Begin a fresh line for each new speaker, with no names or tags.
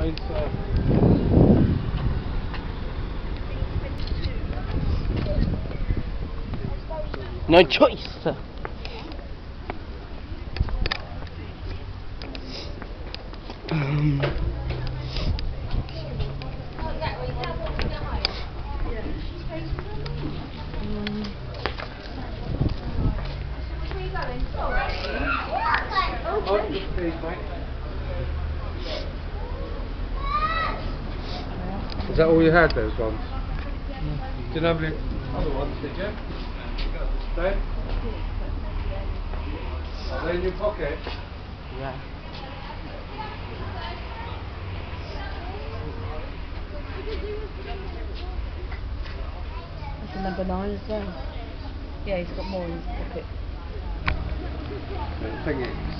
9, sir.
No choice, sir.
Is that all you had, those ones? Didn't have any other ones, did you? Stay? Are they in your pocket?
Yeah.
That's a number 9 as well. Yeah, he's got more in his pocket.
The thing is,